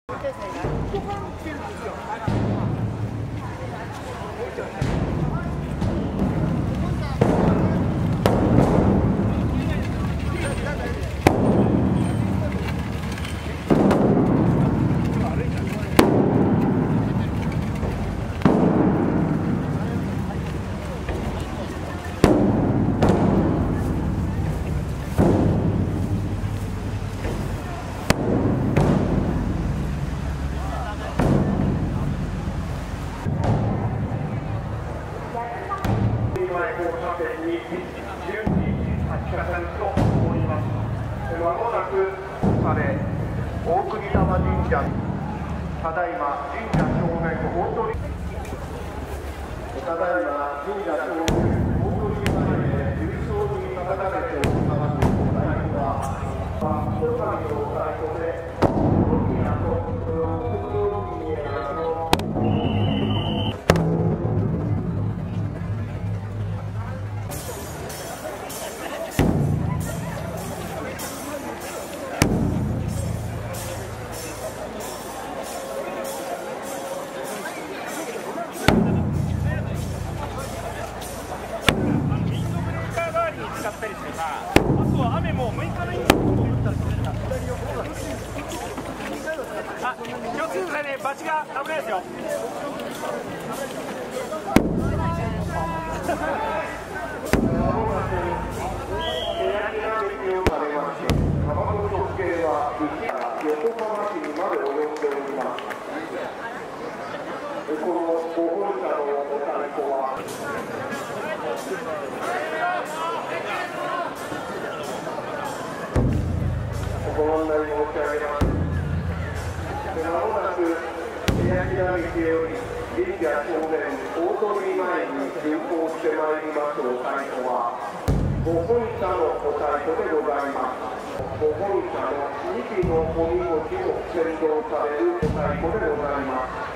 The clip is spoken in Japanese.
まもなく大国玉神社、ただいま神社正面大鳥、ただいま神社正面大鳥前で重曹に掲げておりますお太鼓は、人神のお太鼓で、大きなと国道に使ったりすれば、あとは雨も向かないんですよ。あ、気をつけてくださいね。バチが危ないですよ。 横浜市にまで及んでおります。このご本社のお太鼓はご案内申し上げます。まもなく欅並木より神社正面大鳥前に巡行してまいりますお太鼓は、ご本社のお太鼓でございます。ご本社の2基のおみこしを先導されるお太鼓でございます。